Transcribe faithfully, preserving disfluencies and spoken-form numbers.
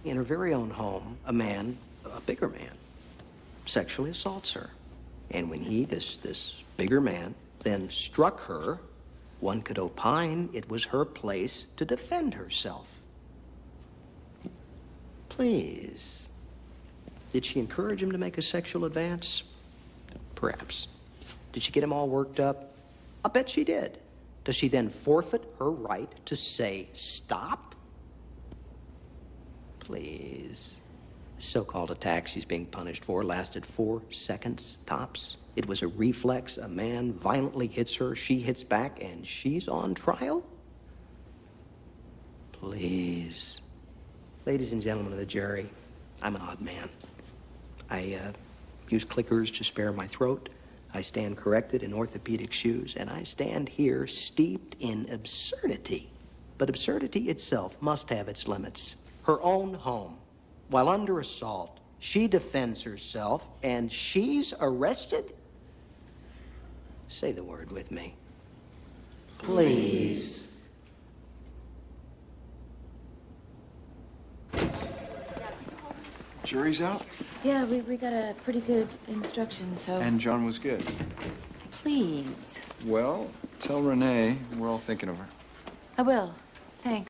In her very own home, a man, a bigger man, sexually assaults her. And when he, this, this bigger man, then struck her, one could opine it was her place to defend herself. Please. Did she encourage him to make a sexual advance? Perhaps. Did she get him all worked up? I bet she did. Does she then forfeit her right to say stop? Please. The so-called attack she's being punished for lasted four seconds tops. It was a reflex. A man violently hits her, she hits back, and she's on trial? Please. Ladies and gentlemen of the jury, I'm an odd man. I uh, use clickers to spare my throat. I stand corrected in orthopedic shoes, and I stand here steeped in absurdity. But absurdity itself must have its limits. Her own home, while under assault, she defends herself, and she's arrested? Say the word with me. Please. Jury's out? Yeah, we, we got a pretty good instruction, so... And John was good. Please. Well, tell Renee we're all thinking of her. I will. Thanks.